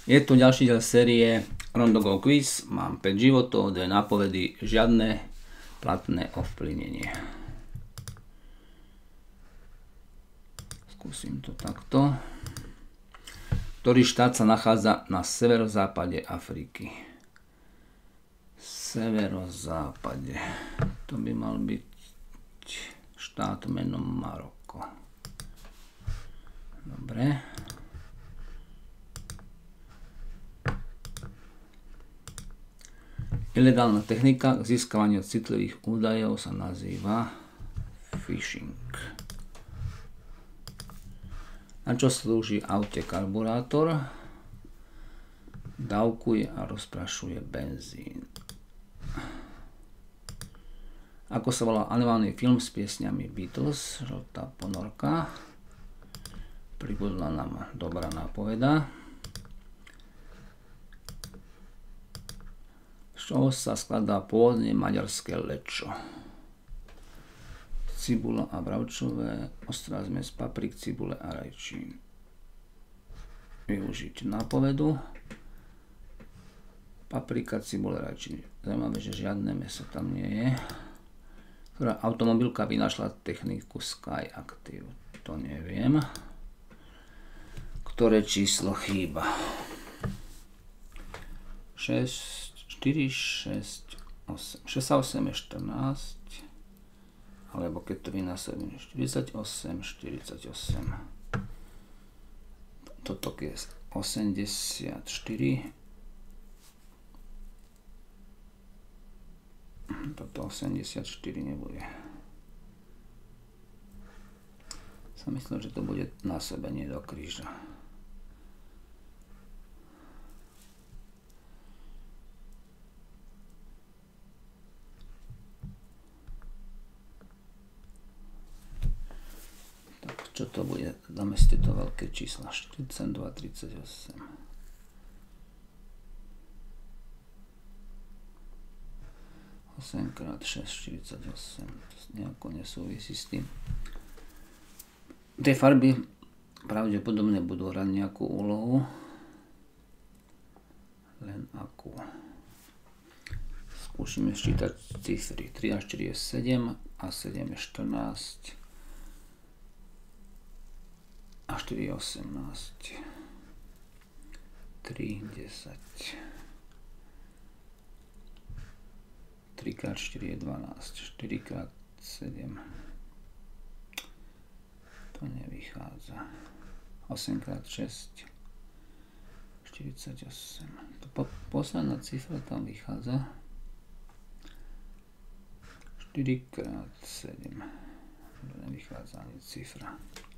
Je tu ďalší diel série Rondogo Quiz. Mám 5 životov, 2 nápovedy, žiadne platné ovplyvnenie. Skúsim to takto. Ktorý štát sa nachádza na severozápade Afriky? Severozápade. To by mal byť štát menom Maroko. Dobre. Ilegálna technika k získavaniu citlivých údajov sa nazýva phishing. Na čo slúži aute karburátor? Dávkuje a rozprašuje benzín. Ako sa volá animovaný film s piesňami Beatles? Žltá ponorka. Pribudla nám dobrá nápoveda. Z čoho sa skladá pôvodne maďarské lečo? Cibula a bravčové, ostrá zmes paprik, cibule a rajčín. Využiť nápovedu. Paprika, cibule, rajčín. Zaujímavé, že žiadne mäso tam nie je. Ktorá automobilka vynašla techniku Sky Active? To neviem. Ktoré číslo chýba? 6, 4, 6, 8. 6 a 8 je 14. Alebo keď to vynásobíme 48, 48. Toto je 84. Toto 84 nebude. Som myslel, že to bude násobenie do kríža. Čo to bude? Dáme si tieto veľké čísla. 42, 38. 8x6, 48. To nejako nesúvisí s tým. Tie farby pravdepodobne budú hrať nejakú úlohu. Len akú. Skúšime sčítať cifry. 3 a 4 je 7 a 7 je 14. A 4 je 18. 3, 10. 3x4 je 12. 4x7. To nevychádza. 8x6. 48. To posledná cifra tam vychádza. 4x7. Nevychádza ani cifra.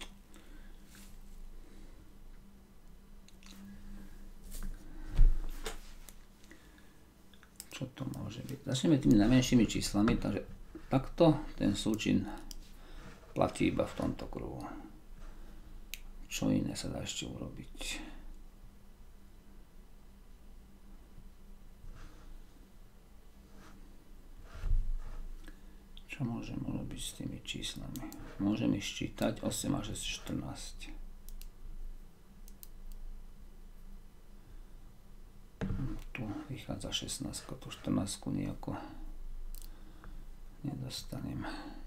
Čo to môže byť? Začneme tými najmenšími číslami, takže takto ten súčin platí iba v tomto kruhu. Čo iné sa dá ešte urobiť? Čo môžem urobiť s tými číslami? Môžem ich ščítať 8 a 6, 14. Tu vychádza 16, tu 14 nejako nedostanem.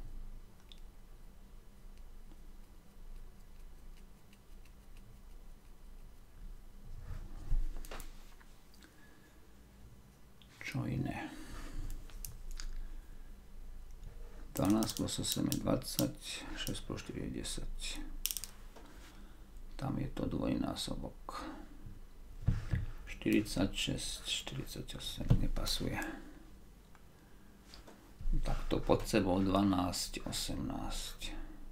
Čo iné? 12 plus 8 je 20, 6 plus 4 je 10. Tam je to dvojnásobok. 46, 48 nepasuje. Takto pod sebou 12, 18.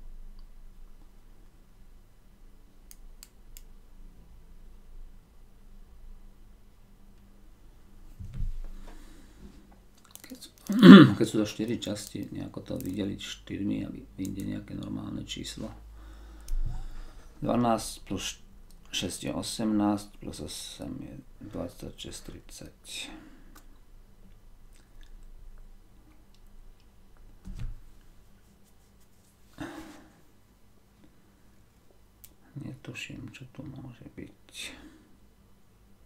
Keď sú to 4 časti, nejako to vydeliť 4, aby vyjde nejaké normálne číslo. 12 plus 6 je 18, plus 8 je 26, 30. Netuším, čo tu môže byť.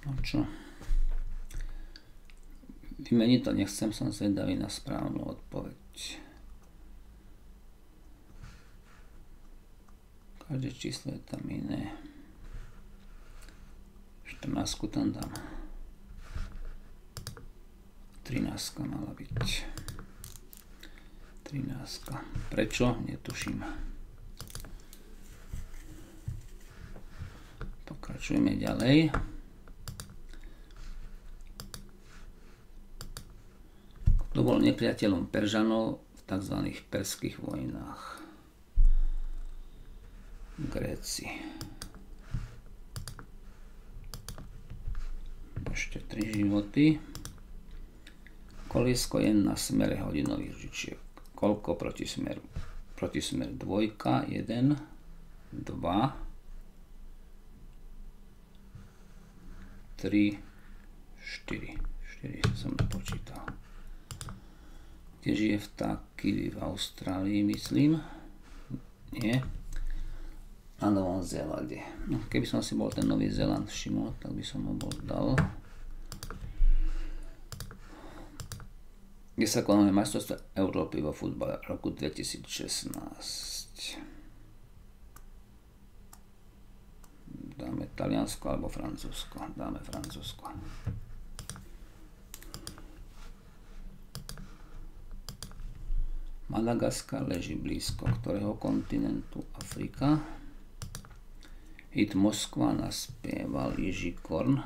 No čo? Vymeniť to nechcem, som zvedavý na správnu odpoveď. Každé číslo je tam iné. 14 tam dám. 13 mala byť. 13. Prečo? Netuším. Pokračujeme ďalej. Kto bol nepriateľom Peržanov v tzv. Perských vojnách? Gréci. Ešte 3 životy. Koliesko je na smere hodinových ružičiek. Koľko protismer? Protismer 2, 1, 2, 3, 4. 4 som napočítal. Kde žije vták kiwi? V Austrálii, myslím. Nie. Na Novom Zélande. No, keby som si bol ten Nový Zéland všimol, tak by som ho bol dal. Kde sa konalo majstrovstvo Európy vo futbale roku 2016. Dáme Taliansko alebo Francúzsko. Dáme Francúzsko. Madagaskar leží blízko ktorého kontinentu? Afrika. Hit Moskva naspieval Jiří Korn.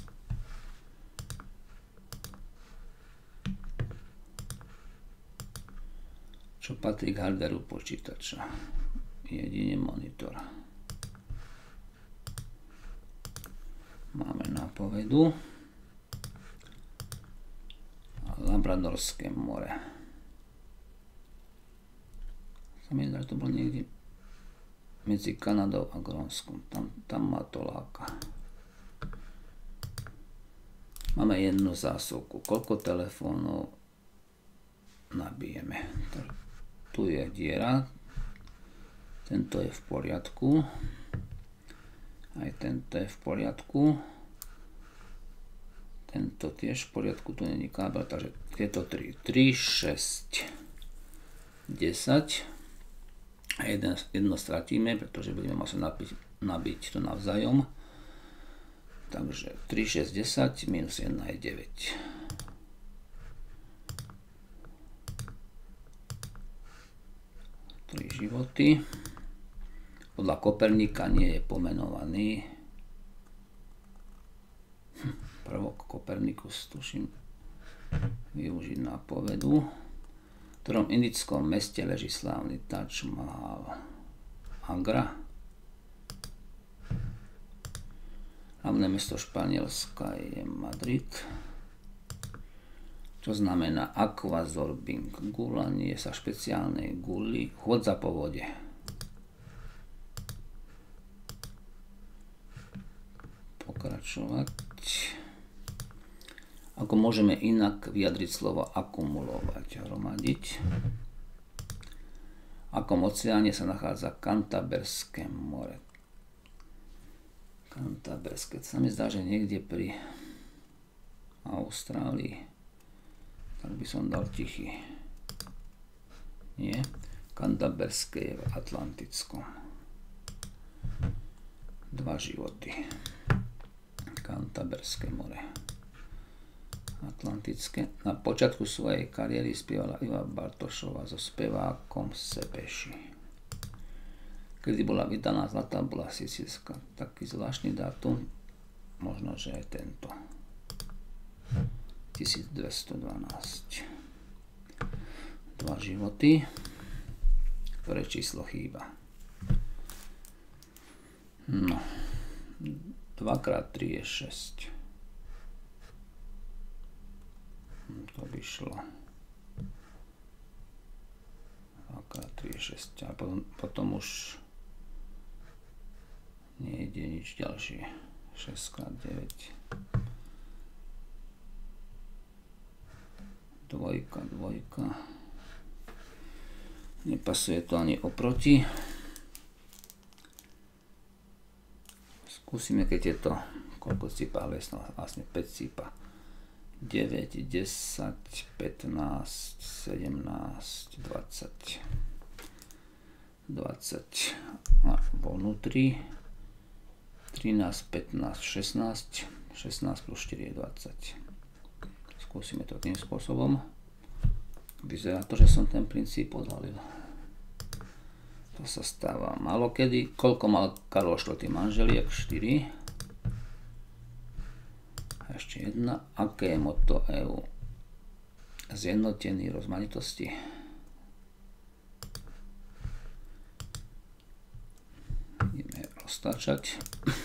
Čo patrí k hardwareu počítača? Jedine monitor. Máme nápovedu. Labradorské more. Sa mi zdá, že to bolo niekde medzi Kanadou a Grónskom. Tam ma to láka. Máme jednu zásuvku. Koľko telefónov nabijeme? Tu je diera. Tento je v poriadku. Aj tento je v poriadku. Tento tiež v poriadku. Tu není kábel. Takže je to 3. 3, 6, 10. A jedno stratíme, pretože budeme musieť nabiť to navzájom. Takže 3, 6, 10 minus 1 je 9. 3 životy. Podľa Kopernika nie je pomenovaný. Prvok Kopernikus, tuším, využiť nápovedu. V ktorom indickom meste leží slávny Taj Mahal? Agra. Hlavné mesto Španielska je Madrid. Čo znamená aquazorbing? Gulanie sa špeciálnej guli. Chôdza po vode. Pokračovať. Ako môžeme inak vyjadriť slovo akumulovať? Hromadiť. V akom oceáne sa nachádza Cantaberské more? Cantaberské. To sa mi zdá, že niekde pri Austrálii. Tak by som dal Tichý. Nie. Cantaberské je v Atlantickom. 2 životy. Cantaberské more. Atlantické. Na počiatku svojej kariéry spievala Iva Bartošová so spevákom Sepeši. Kedy bola vydaná Zlatá bola Sicilska. Taký zvláštny dátum. Možno, že aj tento. 1212. 2 životy. Ktoré číslo chýba? No. 2x3 je 6. To by šlo. 2x3 je 6. A potom už nejde nič ďalšie. 6x9. Dvojka. Nepasuje to ani oproti. Skúsime, keď je to koľko cípa hviezd, vlastne 5 cípa. 9, 10, 15, 17, 20. 20 a vo vnútri 13, 15, 16. 16 plus 4 je 20. Skúsime to tým spôsobom. Vyzerá to, že som ten princíp odhalil. To sa stáva malokedy. Koľko mal Karol IV. Manželiek? 4. A ešte jedna. Aké je motto EU? Zjednotení rozmanitosti. Ideme roztáčať.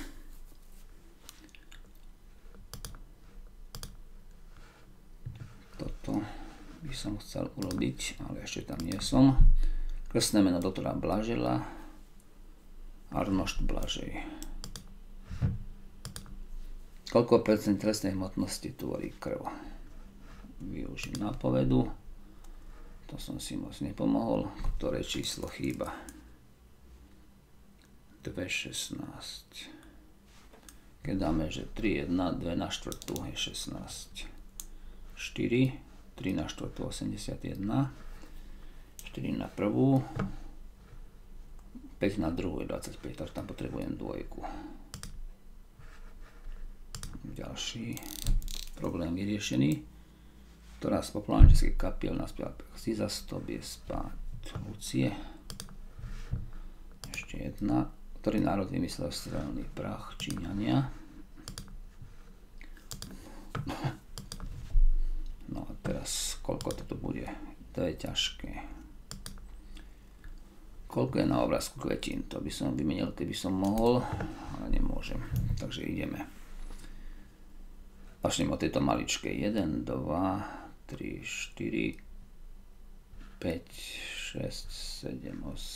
Toto by som chcel urobiť, ale ešte tam nie som. Krstné meno doktora Blažela. Arnošt Blažej. Koľko percent trestnej hmotnosti tvorí krv? Využiť nápovedu. To som si moc nepomohol. Ktoré číslo chýba? 2,16. Keď dáme, že 3, 1, 2 na štvrtú je 16. 4, 3 na štvrtú 81, 4 na prvú, 5 na druhú je 25, takže tam potrebujem dvojku. Ďalší problém vyriešený. Ktorá z populárnych českých kapiel naspievala Ziza, Stop je spát Lucie. Ešte jedna. Ktorý národ vymyslel strelný prach? Číňania. No a teraz, koľko toto bude? To je ťažké. Koľko je na obrázku kvetín? To by som vymenil, keby som mohol, ale nemôžem. Takže ideme. Začnem od tejto maličkej. 1, 2, 3, 4, 5, 6, 7,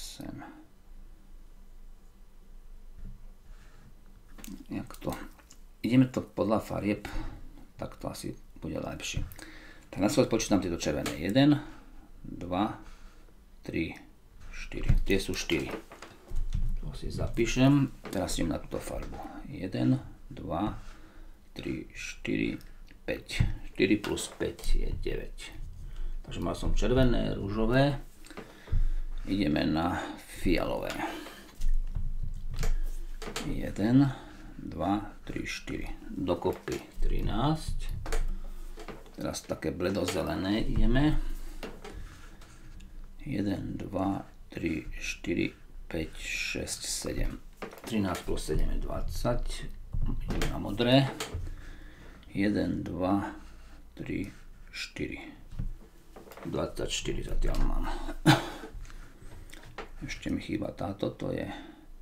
8. Jak to? Ideme to podľa farieb, tak to asi bude lepšie. Tak na svoj počítam tieto červené. 1, 2, 3, 4. Tie sú 4. To si zapíšem. Teraz idem na túto farbu. 1, 2, 3, 4, 5. 4 plus 5 je 9. Takže mal som červené, ružové. Ideme na fialové. 1, 2, 3, 4. Dokopy 13. Teraz také bledozelené ideme. 1, 2, 3, 4, 5, 6, 7. 13 plus 7 je 20. Ideme na modré. 1, 2, 3, 4. 24 zatiaľ mám. Ešte mi chýba táto, to je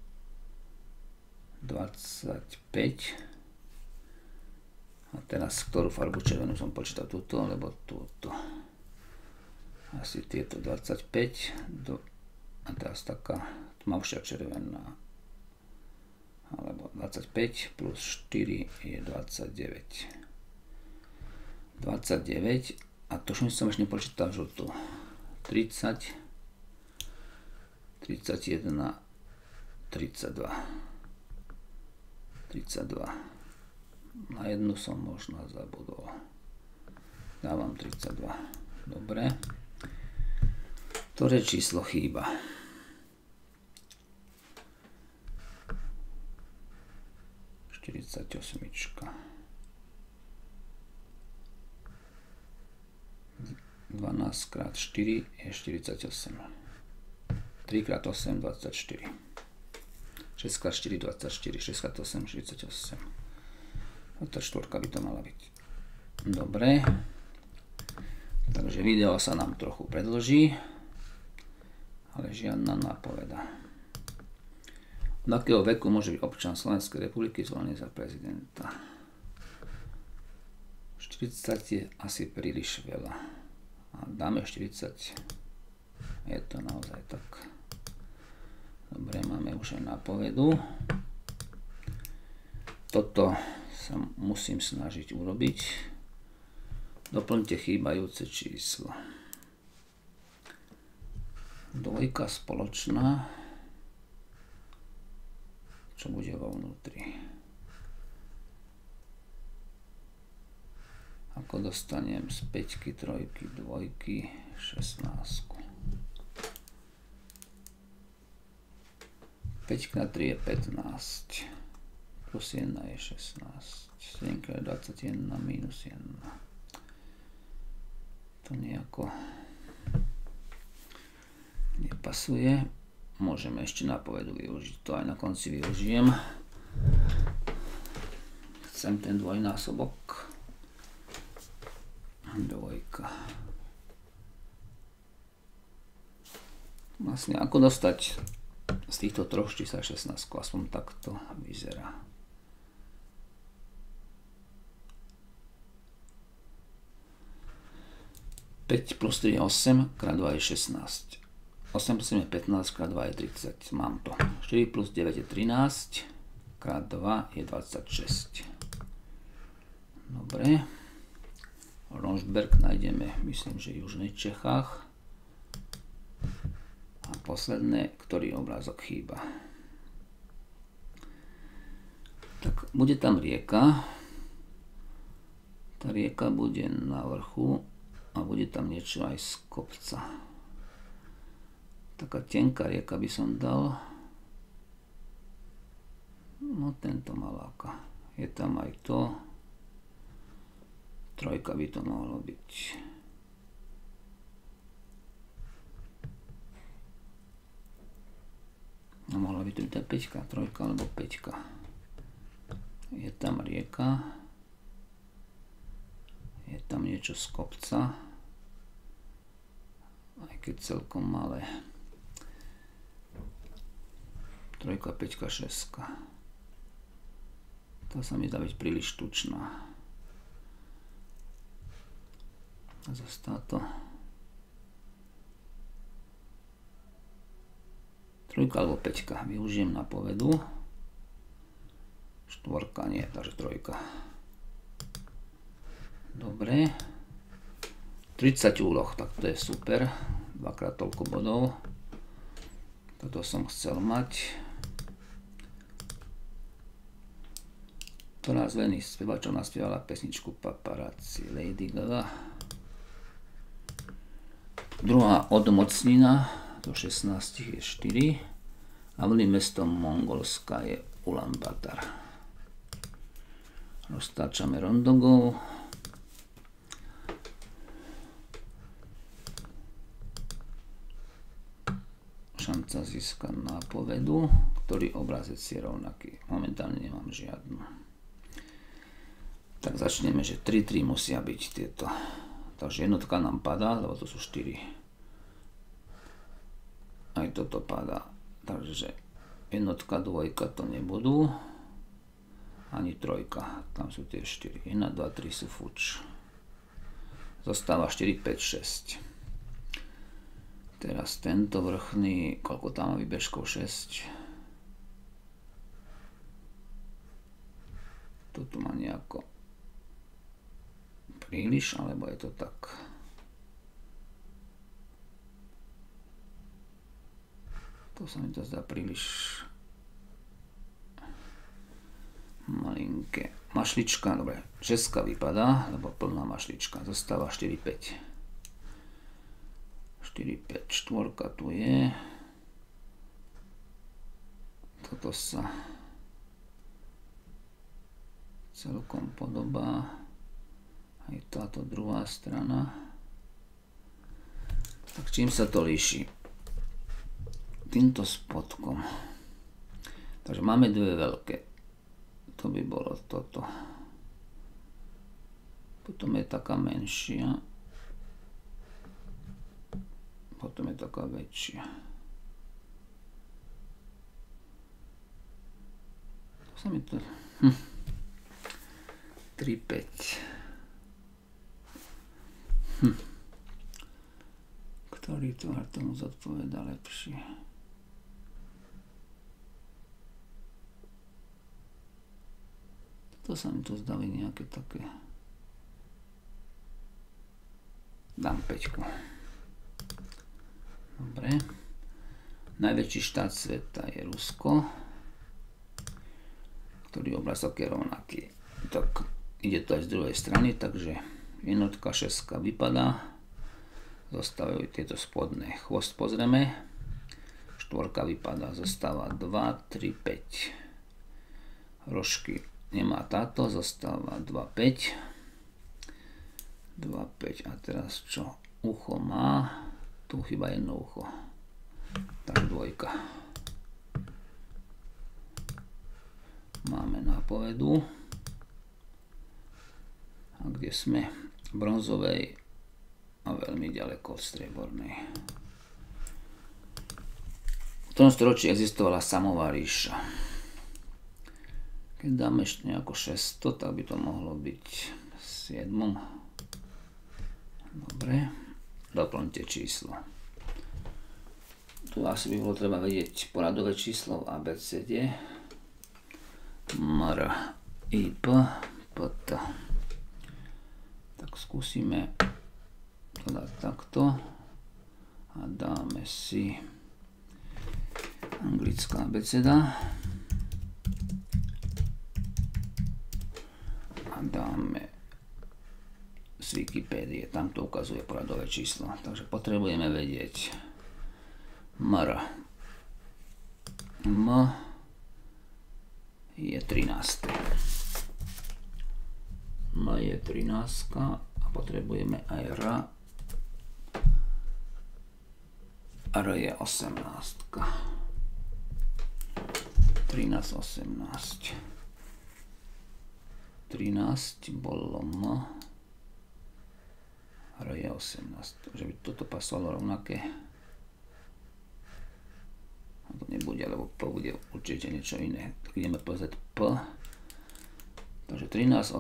25. A teraz, ktorú farbu červenú som počítal túto, alebo túto. Asi tieto 25. A teraz taká tmavšia červená. Alebo 25 plus 4 je 29. 29. A to som ešte nepočítal žltú. 30. 31. 32. 32. Na jednu som možno zabudol. Dávam 32. Dobre. Ktoré číslo chýba? Štyridsaťosmička. 12 krát 4 je 48. 3 krát 8 24. 6 krát 4 24. 6 krát 8 48. Tá štvorka by to mala byť. Dobre. Takže video sa nám trochu predĺží, ale žiadna nápoveda. Od akého veku môže byť občan Slovenskej republiky zvolený za prezidenta? 40 je asi príliš veľa. A dáme 40. Je to naozaj tak. Dobre, máme už aj nápovedu. Toto sa musím snažiť urobiť. Doplňte chýbajúce číslo. Dvojka spoločná. Čo bude vo vnútri? ako dostanem z 5, 3, 2, 16. 5 na 3 je 15. Plus 1 je 16. 7 x 21 minus 1. To nejako nepasuje. Môžeme ešte nápovedu využiť. To aj na konci využijem. Chcem ten dvojnásobok. 2. Vlastne ako dostať z týchto troch čísel 16, aspoň takto vyzerá. Päť plus 3 je 8, krát 2 je 16. 8 plus 7 je 15, krát 2 je 30. Mám to. 4 plus 9 je 13, krát 2 je 26. Dobre. Ronšberg nájdeme, myslím, že v Južných Čechách. A posledné, ktorý obrázok chýba. Tak bude tam rieka. Tá rieka bude na vrchu a bude tam niečo aj z kopca. Taká tenká rieka by som dal. No tento maláka. Je tam aj to. 3 by to mohlo byť. No mohla by to byť 5, 3 alebo 5. Je tam rieka. Je tam niečo z kopca. Aj keď celkom malé. 3, 5, 6. To sa mi zdá byť príliš tučná. Zastá to. 3 alebo 5. Využijem na povedu. 4 nie, takže 3. Dobre. 30 úloh, tak to je super. 2-krát toľko bodov. Toto som chcel mať. Ktorá z Veny spevačov naspievala pesničku Paparazzi? Lady Gaga. Druhá odmocnina do 16 je 4. Hlavným mestom Mongolska je Ulaanbaatar. Roztáčame rondogov. Šanca získať nápovedu. Ktorý obrazec je rovnaký? Momentálne nemám žiadnu. Tak začneme, že 3, 3 musia byť tieto. Takže jednotka nám padá, lebo to sú 4. Aj toto padá. Takže jednotka, 2 to nebudú. Ani 3. Tam sú tie 4. 1, 2, 3 sú fuč. Zostáva 4, 5, 6. Teraz tento vrchný, koľko tam má výbežkov? 6. Toto má nejako príliš, alebo je to tak? To sa mi to zdá príliš malinké. Mašlička, dobre, 6 vypadá, lebo plná mašlička. Zostáva 4, 5. 4, 5, 4 tu je. Toto sa celkom podobá. Aj táto druhá strana. Tak čím sa to líši? Týmto spodkom. Takže máme dve veľké. To by bolo toto. Potom je taká menšia. Potom je taká väčšia. To sa mi to... 3, 5. Ktorý tvar tomu zodpoveda lepšie? To sa mi to zdali nejaké také. Dám 5. Dobre. Najväčší štát sveta je Rusko, ktorý obrázok je rovnaký. Tak ide to aj z druhej strany, takže Jednotka, šestka vypadá. Zostávajú tieto spodné. Chvost pozrieme. Štvorka vypadá. Zostáva 2, 3, 5. Rožky nemá táto. Zostáva 2, 5. 2, 5. A teraz čo? Ucho má. Tu chýba jedno ucho. Tak dvojka. Máme nápovedu. A kde sme? Bronzovej a veľmi ďaleko od striebornej. V tom storočí existovala samová ríša. Keď dáme ešte nejako 600, tak by to mohlo byť v 7. Dobre. Doplňte číslo. Tu asi by bolo treba vedieť poradové číslo v ABCD. MR, IP, PT. Tak skúsime to dať takto a dáme si anglická abeceda a dáme z Wikipédie, tam to ukazuje poradové číslo, takže potrebujeme vedieť MR. M je 13. M je 13 a potrebujeme aj R. R je 18. 13, 18. 13 bolo M. R je 18. Takže by toto pasovalo rovnaké. A to nebude, lebo P bude určite niečo iné. Tak ideme pozrieť P. Takže 13,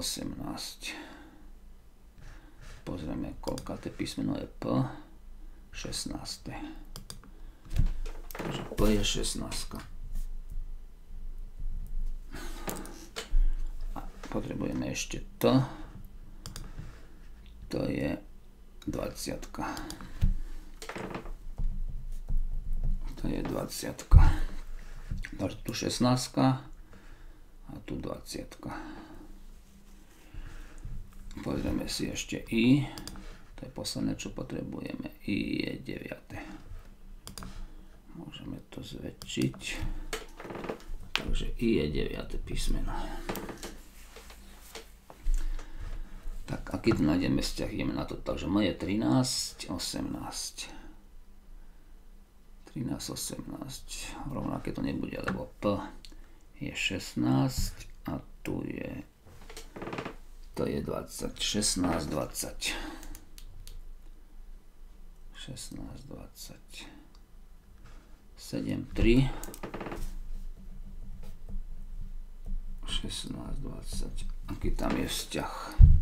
18. Pozrieme, koľkáte písmeno je P. 16. Takže P je 16. A potrebujeme ešte T. To je 20. To je 20. Takže tu 16 a tu 20. Pozrieme si ešte I. To je posledné, čo potrebujeme. I je 9. Môžeme to zväčšiť. Takže I je 9. písmeno. Tak, aký tu nájdeme vzťah? Ideme na to. Takže M je 13, 18. 13, 18. Rovnaké to nebude, lebo P je 16 a tu je to je 20. 16, 20. 16, 20. 7, 3. 16, 20. Aký tam je vzťah?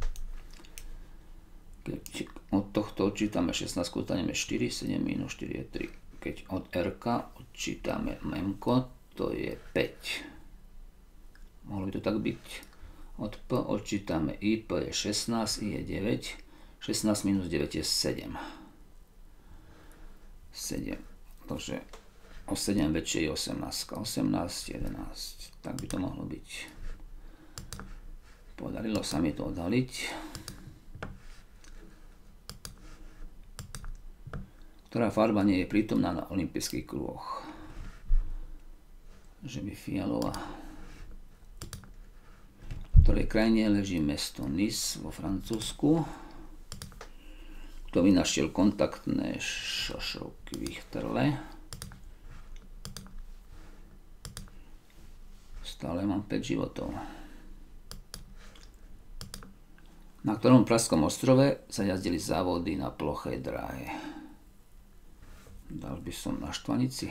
Keď od tohto odčítame 16, dostaneme 4, 7 minus 4 je 3. Keď od R odčítame M, to je 5. Mohlo by to tak byť. Od P odčítame I, P je 16, I je 9. 16 minus 9 je 7. 7. Takže o 7 väčšie je 18. 18, 11. Tak by to mohlo byť. Podarilo sa mi to odhaliť. Ktorá farba nie je prítomná na olympijských kruhoch? Že by fialová. V ktorej krajine leží mesto Nice vo Francúzsku? Kto vynašiel kontaktné šošovky Wichterle? Stále mám 5 životov. Na ktorom pražskom ostrove sa jazdili závody na plochej dráhe? Dal by som na Štvanici,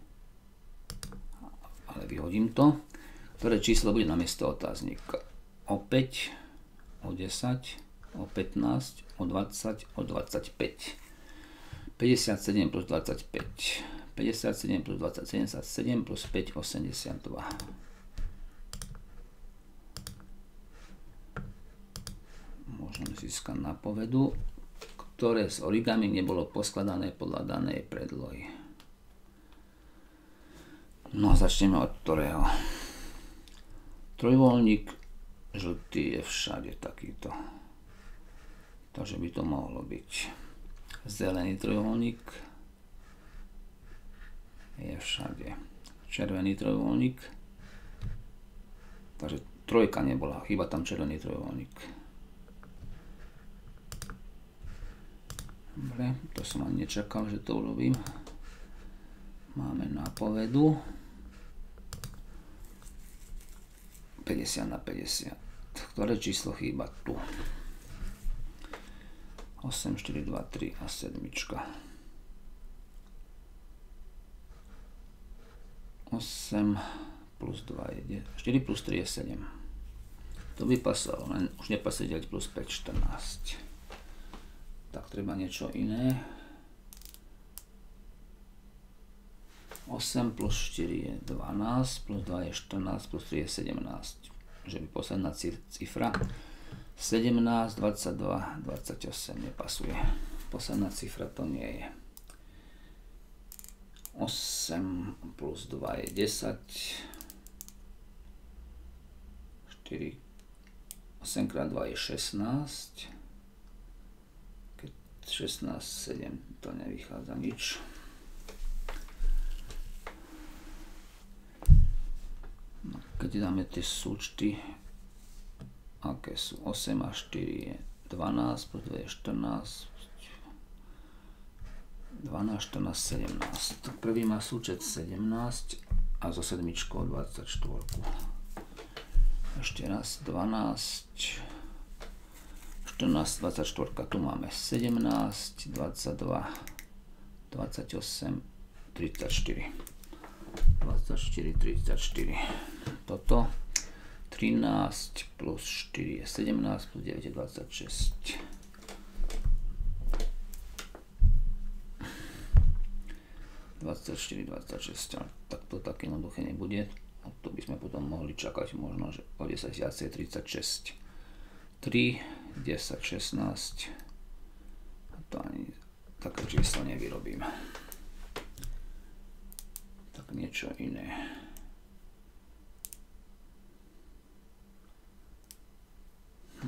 ale vyhodím to. Ktoré číslo bude namiesto otáznika? O 5, o 10, o 15, o 20, o 25. 57 plus 25. 57 plus 20, 77 plus 5, 82. Môžeme získať nápovedu. Ktoré z origami nebolo poskladané podľa danej predlohy. No a začneme od ktorého. Trojvoľník žltý je všade takýto. Takže by to mohlo byť zelený trojuholník. Je všade červený trojuholník. Takže trojka nebola, chýba tam červený trojuholník. Dobre, to som ani nečakal, že to urobím. Máme nápovedu. 50 na 50. Ktoré číslo chýba tu? 8, 4, 2, 3 a 7. 8 plus 2 je 4 plus 3 je 7. To by pasalo, len už nepasuje 9 plus 5, 14. Tak treba niečo iné. 8 plus 4 je 12, plus 2 je 14, plus 3 je 17. Že by posledná cifra 17, 22, 28 nepasuje. Posledná cifra to nie je. 8 plus 2 je 10. 4, 8 krát 2 je 16. Keď 16, 7, to nevychádza nič. No, keď dáme tie súčty, aké sú 8 a 4 je 12, plus 2 je 14, 12, 14, 17. Tak prvý má súčet 17 a so sedmičkou 24. Ešte raz 12, 14, 24. Tu máme 17, 22, 28, 34. 24, 34. Toto 13 plus 4 je 17, plus 9 je 26. 24, 26, ale tak to také jednoduché nebude. A to by sme potom mohli čakať možno, že o 10 viacej 36. 3, 10, 16. A to ani také číslo nevyrobím. Tak niečo iné. Hm.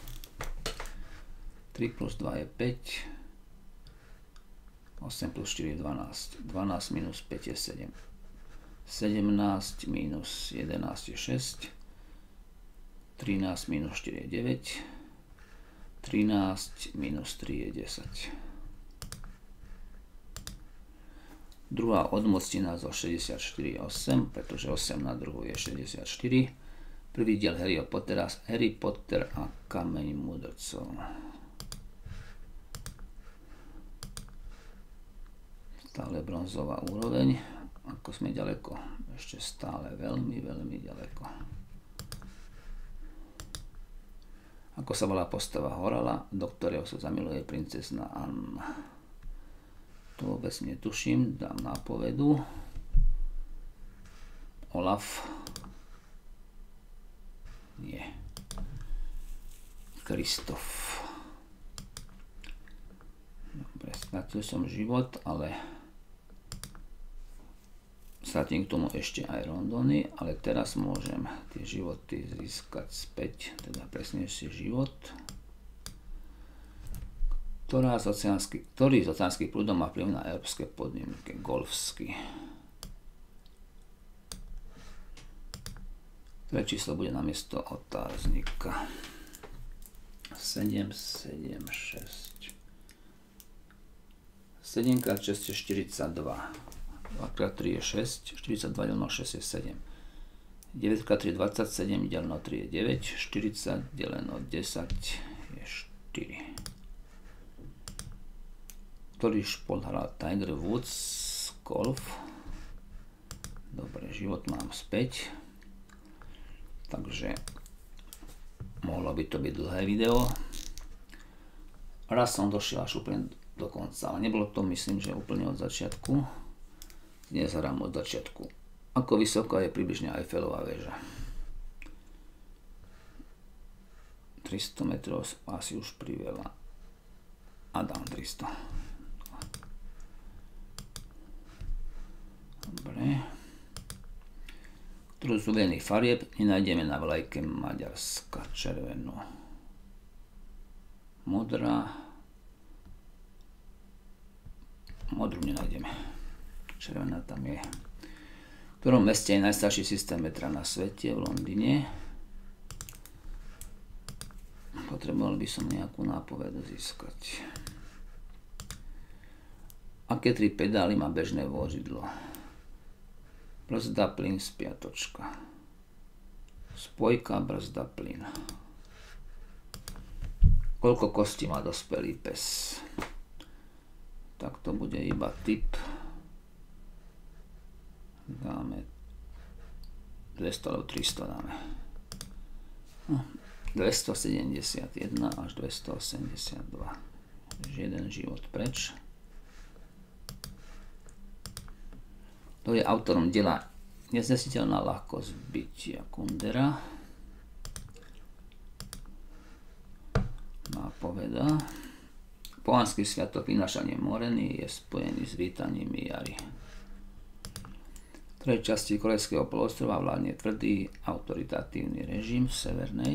3 plus 2 je 5. 8 plus 4 je 12. 12 minus 5 je 7. 17 minus 11 je 6. 13 minus 4 je 9. 13 minus 3 je 10. Druhá odmocnina zo 64 je 8, pretože 8 na druhu je 64. Prvý diel Harryho Pottera, Harry Potter a kameň mudrcov. Stále bronzová úroveň. Ako sme ďaleko? Ešte stále veľmi, veľmi ďaleko. Ako sa volá postava Horala, do ktorého sa zamiluje princezna Anna. To vôbec netuším, dám nápovedu. Olaf. Nie. Kristof. Dobre, stratil som život, ale stratím k tomu ešte aj rondony, ale teraz môžem tie životy získať späť, teda presnejšie život. Ktorý z oceánskych prúdov má vplyv na európske podmienky? Golfský. Ktoré číslo bude namiesto otáznika? 7, 7, 6. 7 x 6 je 42. 2 x 3 je 6. 42 deleno 6 je 7. 9 x 3 je 27, deleno 3 je 9. 40 deleno 10 je 4. Ktorý šport hral Tiger Woods? Golf. Dobre, život mám späť. Takže mohlo by to byť dlhé video. Raz som došiel až úplne do konca, ale nebolo to, myslím, že úplne od začiatku. Dnes hrám od začiatku. Ako vysoká je približne Eiffelová väža? 300 metrov asi už priveľa. A dám 300. Dobre. Ktorú z uvedených farieb nenájdeme na vlajke Maďarska? Červenú. modrá. Modrú nenájdeme. Červená tam je. V ktorom meste je najstarší systém metra na svete? V Londýne. Potreboval by som nejakú nápovedu získať. Aké 3 pedály má bežné vozidlo? Brzda, plyn, spiatočka. Spojka, brzda, plyn. Koľko kostí má dospelý pes? Tak to bude iba typ. Dáme 200 alebo 300 dáme. 271 až 282. Jeden život preč. To je autorom diela Neznesiteľná ľahkosť bytia Kundera. Nápoveda. Pohanský sviatok vynášanie moreny je spojený s vítaním jary. V ktorej časti Korejského poloostrova vládne tvrdý autoritatívny režim v severnej.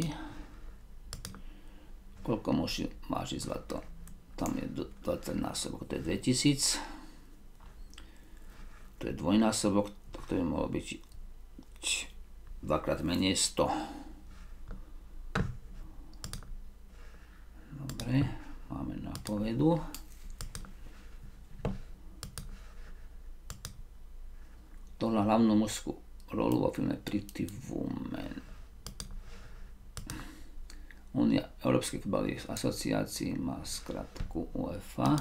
Koľko váži zlato? Tam je 20 násobok, to je 2000. To je dvojnásobok, to by mohlo byť dvakrát menej 100. Dobre, máme nápovedu. To na hlavnú mužskú rolu vo filme Pretty Woman. Únia Európskych futbalových asociácií má skratku UEFA.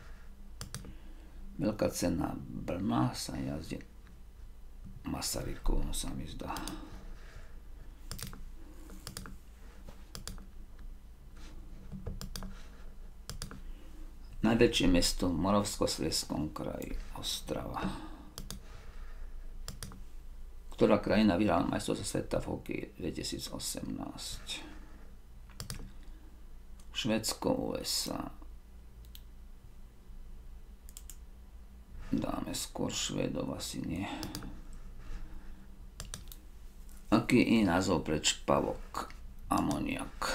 Veľká cena Brna sa jazdí Masarykovom, sa mi zdá. Najväčšie mesto v Moravskoslezskom kraji Ostrava. Ktorá krajina vyhrala majstrovstvo sveta v hokeji 2018? Švédsko, USA. Dáme skôr Švédov, asi nie. Aký je názov pre čpavok? Amoniak.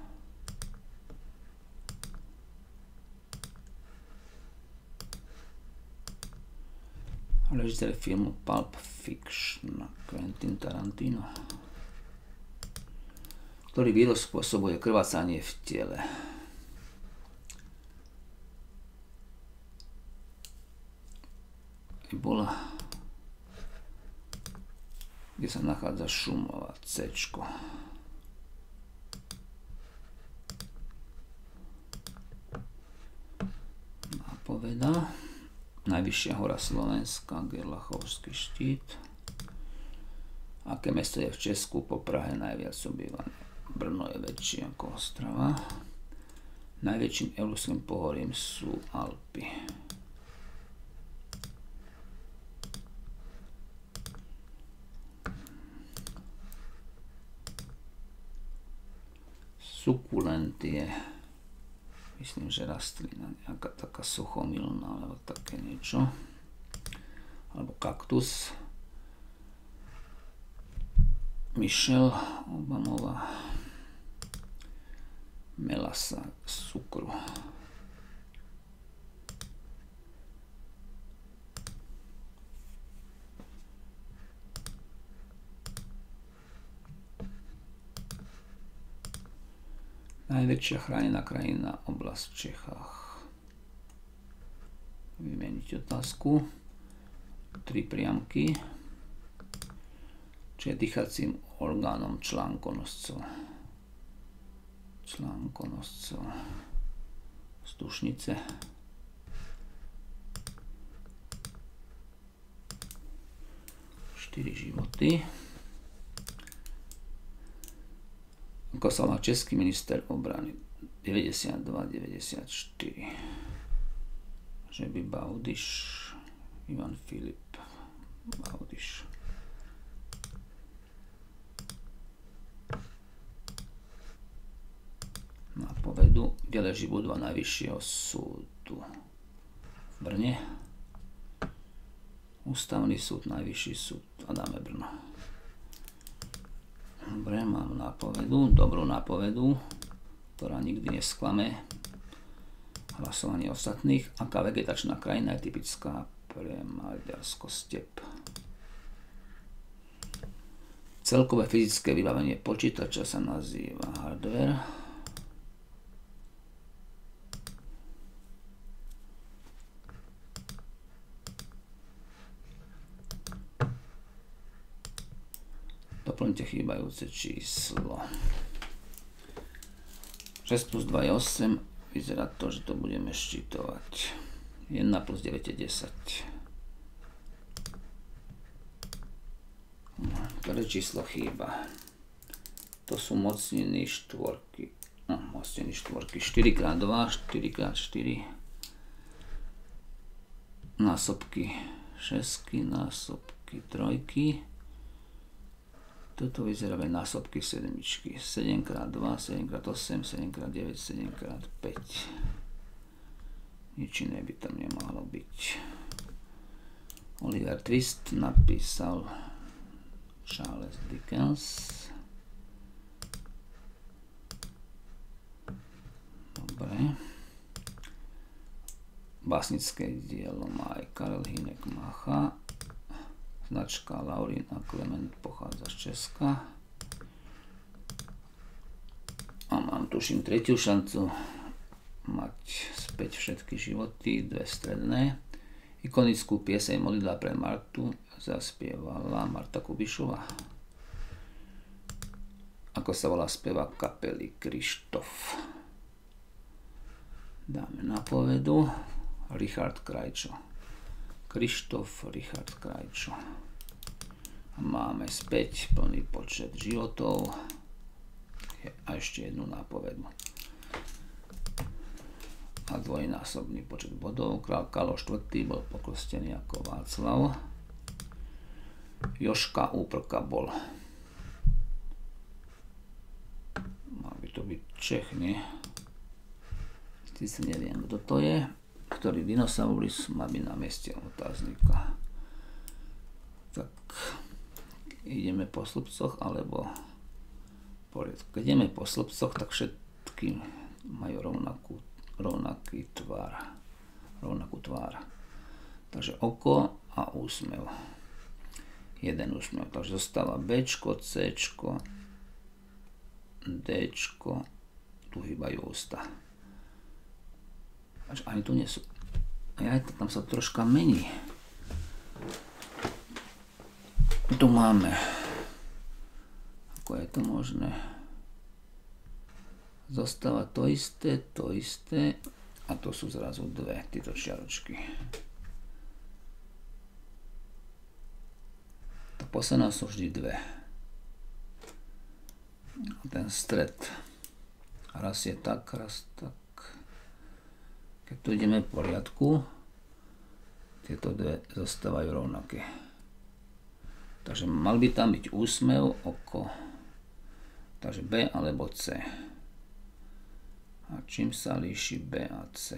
Režisér filmu Pulp Fiction Quentin Tarantino. Ktorý vírus spôsobuje krvácanie v tele? Ebola, kde sa nachádza Šumava, C-čko. Nápoveda. Najvyššia hora Slovenska, Gerlachovský štít. Aké mesto je v Česku po Prahe najviac obývané? Brno je väčšie ako Ostrava. Najväčším európskym pohorím sú Alpy. Sukulent je, myslím, že rastlina, nejaká taká suchomilná, alebo také niečo. Alebo kaktus. Michelle Obamová. Melasa z cukru. Najväčšia chránená krajina, oblasť v Čechách. Vymeniť otázku. 3 priamky. Čo je dýchacím orgánom článkonoscov. Článkonoscov. Stušnice. Štyri životy. Ako sa volá český minister obrany 92-94. Že by Baudyš, Ivan Filip Baudyš. Nápovedu, kde leží budova Najvyššieho súdu v Brne. Ústavný súd, Najvyšší súd, a dáme Brno. Dobre, mám nápovedu, dobrú nápovedu. ktorá nikdy nesklame. Hlasovanie ostatných. Aká vegetačná krajina je typická pre Maďarsko? Step. Celkové fyzické vybavenie počítača sa nazýva hardware. Doplňte chýbajúce číslo. 6 plus 2 je 8. Vyzerá to, že to budeme ščítovať. 1 plus 9 je 10. Ktoré číslo chýba? To sú mocniny štvorky. Mocniny štvorky. 4x2, 4x4. Násobky 6, násobky 3. Toto vyzerá násobky 7. 7x2, 7x8, 7x9, 7x5. Nič iné by tam nemohlo byť. Oliver Twist napísal Charles Dickens. Dobre. Básnické dielo má aj Karel Hynek Mácha. Značka Laurín a Klement pochádza z Česka. A mám tuším tretiu šancu mať späť všetky životy, 2 stredné. Ikonickú pieseň Modlitba pre Martu zaspievala Marta Kubišová. Ako sa volá spevák kapely Krištof? Dáme nápovedu. Richard Krajčo. Krištof Richard Krajčo. A máme späť plný počet životov. A ešte jednu nápovedu. A dvojnásobný počet bodov. Král Karol IV. Bol pokrstený ako Václav. Jožka Úprka bol. Mal by to byť Čech, nie? Sice neviem, kto to je. Ktorý dinosaurus má byť na mieste otáznika. Tak ideme po slupcoch, alebo poriadku. Keď ideme po slupcoch, tak všetky majú rovnaký tvár. Rovnakú tvár. Takže oko a úsmev. Jeden úsmev. Takže zostáva Bčko, Cčko, Dčko. Tu hýbajú ústa. Až ani tu nie sú. Aj tam sa troška mení. Tu máme. Ako je to možné? Zostáva to isté a to sú zrazu dve tieto čiaročky. To posledná sú vždy dve. A ten stred. Raz je tak, raz tak. Keď tu ideme v poriadku, tieto dve zostávajú rovnaké. Takže mal by tam byť úsmev, oko. Takže B alebo C. A čím sa líši B a C?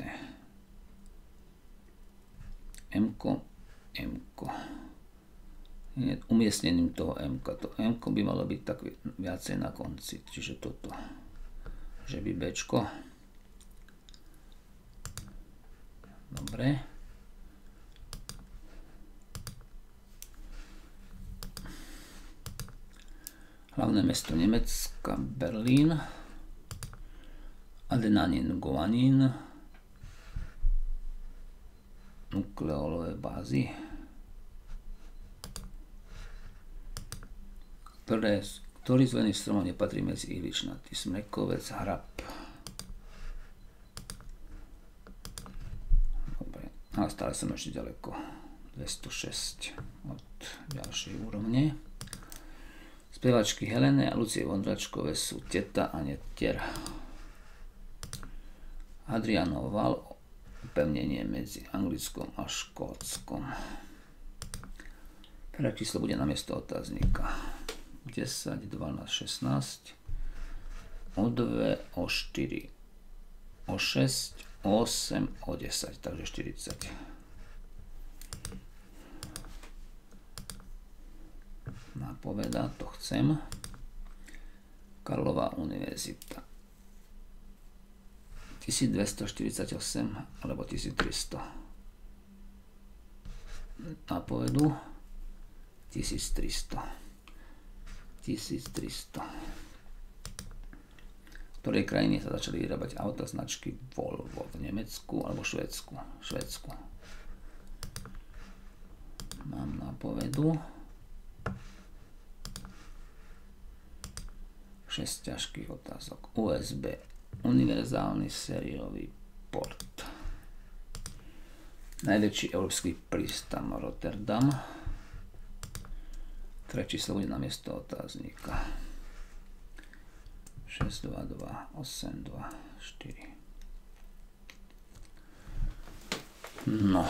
M-ko, M-ko. Umiestnením toho M-ka. To M-ko by malo byť tak viacej na konci. Čiže toto. Že by Bčko. Dobre. Hlavné mesto Nemecka, Berlín. Adenánin, guanín. Nukleolové bázy. Ktorý z uvedených stromov nepatrí medzi ihličnatý? Smrekovec, hrab. Dobre. A stále som ešte ďaleko. 206 od ďalšej úrovne. Spevačky Helene a Lucie Vondračkové sú teta a netier. Hadrianov val, upevnenie medzi Anglickom a Škótskom. Prvé číslo bude na miesto otáznika. 10, 12, 16, o 2, o 4, o 6, o 8, o 10, takže 40. Nápoveda, to chcem. Karlova univerzita. 1248 alebo 1300. Nápovedu 1300. V ktorej krajine sa začali vyrábať auta značky Volvo? V Nemecku alebo Švédsku? Švédsku. Mám nápovedu. 6 ťažkých otázok. USB. Univerzálny sériový port. Najväčší európsky prístav Rotterdam. Ktoré číslo bude namiesto otáznika? 6, 2, 2, 8, 2, 4. No.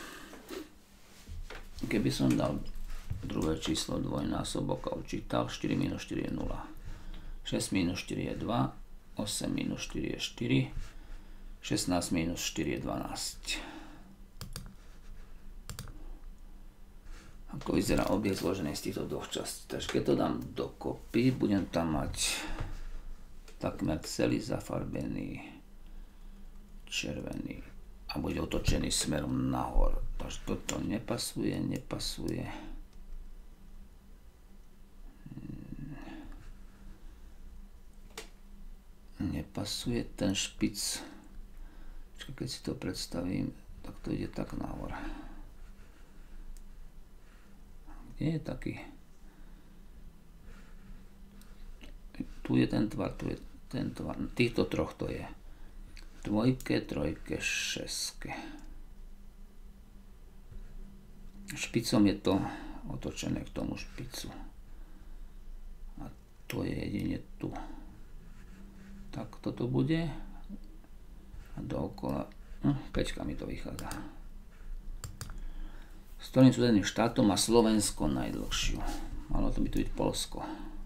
Keby som dal druhé číslo dvojnásobok a učítal, 4 minus 4 je 0. 6 minus 4 je 2. 8 minus 4 je 4. 16 minus 4 je 12. Ako vyzerá objekt zložený z týchto dvoch častí. Takže keď to dám dokopy, budem tam mať takmer celý zafarbený červený a bude otočený smerom nahor. Takže toto nepasuje. Nepasuje ten špic. Keď si to predstavím, tak to ide tak nahor. Kde je taký? Tu je ten tvar, tu je ten tvar. Týchto troch to je. Dvojke, trojke, šeske. Špicom je to otočené k tomu špicu. A to je jedine tu. Tak toto bude. A dookola. Peťka mi to vychádza. S ktorým susedným štátom má Slovensko najdlhšiu? Malo to by tu byť Poľsko.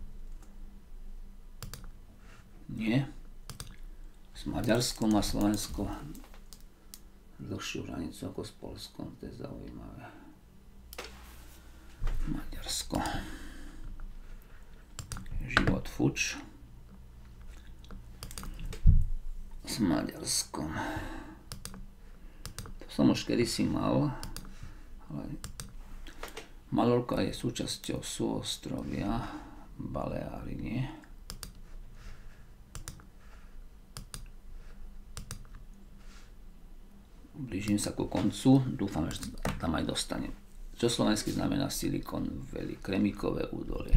Nie. S Maďarskom má Slovensko dlhšiu hranicu ako s Poľskom. To je zaujímavé. Maďarsko. Život fuč. S Maďarskom. To som už kedysi mal. Ale Malorka je súčasťou súostrovia Baleáry, nie? Blížim sa ku koncu, dúfam, že tam aj dostanem. Čo slovensky znamená Silicon Valley? Kremikové údolie.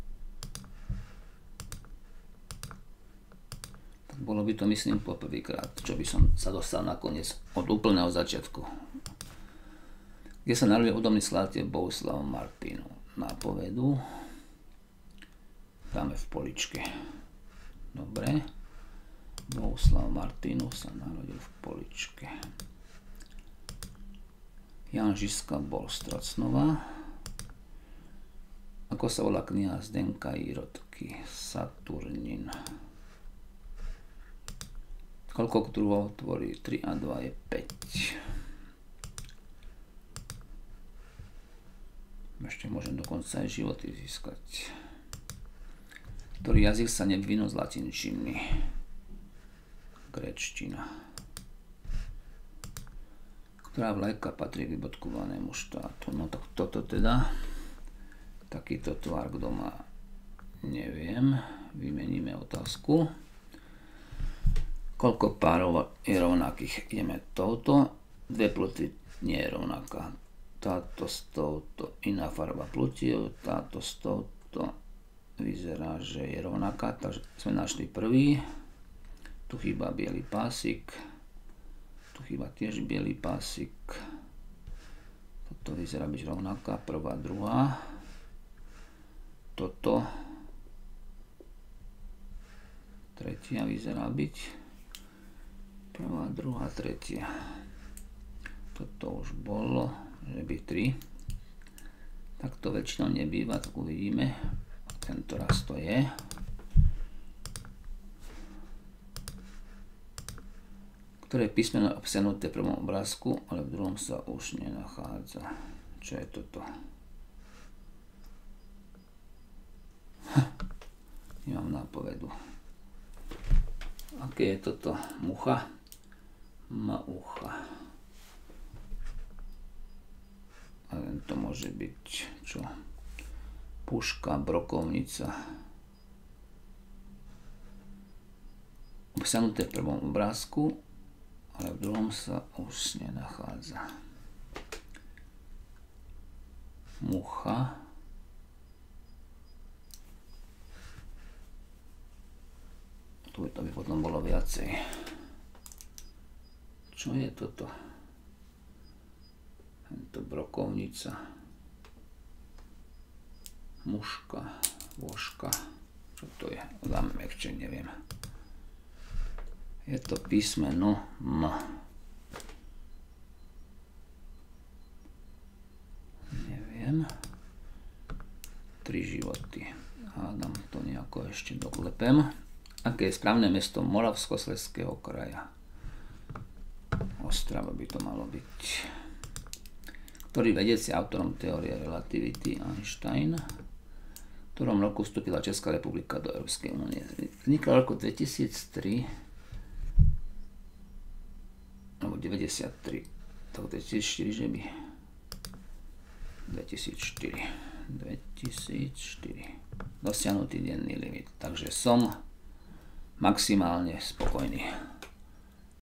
Tak bolo by to, myslím, poprvýkrát, čo by som sa dostal nakoniec od úplného začiatku. Kde sa narodil hudobný skladateľ Bohuslav Martinů? Nápovedu. Dáme v Poličke. Dobre. Bohuslav Martinů sa narodil v Poličke. Jan Žižka bol z Trocnova. Ako sa volá kniha Zdenka Jirotky? Saturnín. Koľko druhov tvorí? 3 a 2 je 5. Ešte môžem dokonca aj životy získať. Ktorý jazyk sa nevyvinul z latinčiny? Gréčtina. Ktorá vlajka patrí k vybodkovanému štátu? No tak toto teda. Takýto tvar, kto má, neviem. Vymeníme otázku. Koľko párov je rovnakých? Ideme touto. 2 pluty nie je rovnaká. Táto s touto, iná farba plutiev, táto s touto vyzerá, že je rovnaká, takže sme našli prvý. Tu chýba biely pásik, tu chýba tiež biely pásik. Toto vyzerá byť rovnaká, prvá, druhá. Toto tretia vyzerá byť prvá, druhá, tretia. Toto už bolo, že by 3. Tak to väčšinou nebýva, tak uvidíme. Tento raz to je. Ktoré písmeno je obsiahnuté v prvom obrázku, ale v druhom sa už nenachádza. Čo je toto? Nemám nápovedu. Aké je toto? Mucha? má ucha. A to môže byť čo? Puška, brokovnica. Obsiahnuté v prvom obrázku, ale v druhom sa už nenachádza. Mucha. Tu by to potom bolo viacej. Čo je toto? Tento brokovnica. Muška. Voška. Čo to je? Dáme mekčie, neviem. Je to písmeno M. Neviem. 3 životy. Hádam to nejako ešte doklepem. Aké je správne mesto Moravskoslezského kraja? Ostrava by to malo byť. Ktorý vedec je autorom teórie relativity? Einstein. V ktorom roku vstúpila Česká republika do Európskej únie? Vznikla v roku 2003 alebo 93. Tak 2004, že by 2004 dosiahnutý denný limit. Takže som maximálne spokojný.